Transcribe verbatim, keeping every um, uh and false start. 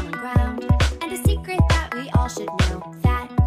common ground, and a secret that we all should know, that